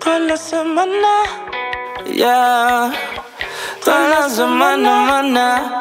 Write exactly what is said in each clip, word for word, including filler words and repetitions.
Toda la semana, yeah. Toda la semana, mana.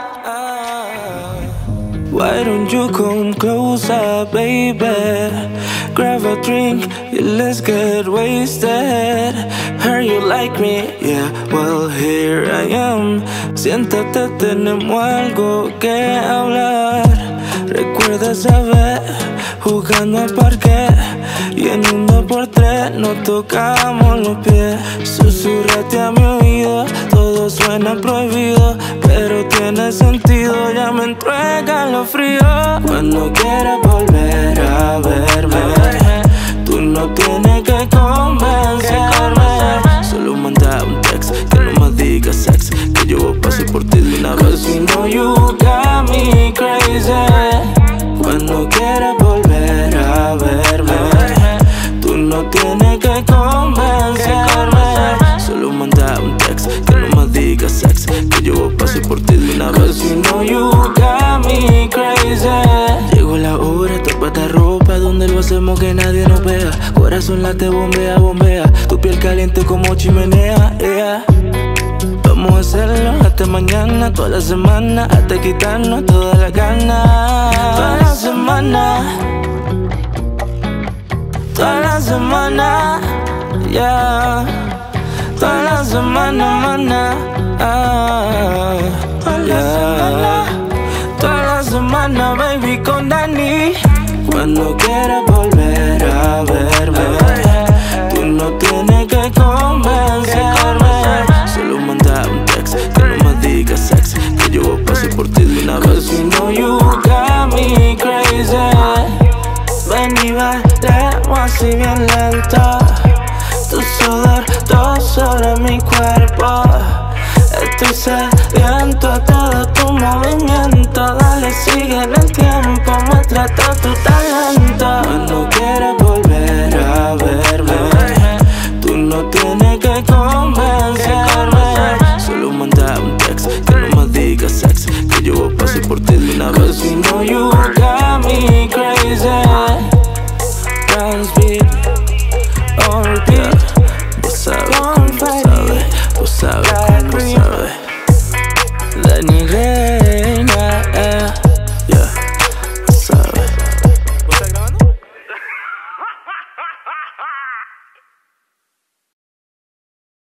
Why don't you come closer, baby? Grab a drink, yeah, let's get wasted. Heard you like me, yeah, well here I am. Siéntate, tenemos algo que hablar. Recuerda esa vez, jugando al parque, y en un dos por tres nos tocamos los pies. Susurrate a mi oído, todo suena prohibido, pero tiene sentido, ya me entrega lo frío. Cuando quieras volver a verme, tú no tienes que convencerme. Solo manda un text, que no me digas sex, que yo pase por ti de una vez. Cause you know you got me crazy. Cuando quieras volver a verme, tú no tienes que convencerme. Solo manda un text, que no me digas sex, que yo pase por ti de una vez. Cause you know you got me crazy. Llegó la hora, tapate ropa, donde lo hacemos que nadie nos vea. Corazón late, bombea, bombea, tu piel caliente como chimenea, yeah. Vamos a hacerlo hasta mañana, toda la semana, hasta quitarnos toda la gana. Toda la semana, toda la semana, yeah. Toda la semana, mana, ah, toda la semana, toda la semana, baby, con Dani. Cuando quieras volver a verme, tú no tienes que convencerme. Solo manda un text, que no me digas sex, que yo pase por ti de una vez. Cause you know you got me crazy. Ven y bailemos así bien lento, tu sudor todo sobre mi cuerpo. Estoy sediento a todo tu movimiento. Dale, sigue en el tiempo, muestra todo tu talento. Cuando quieras volver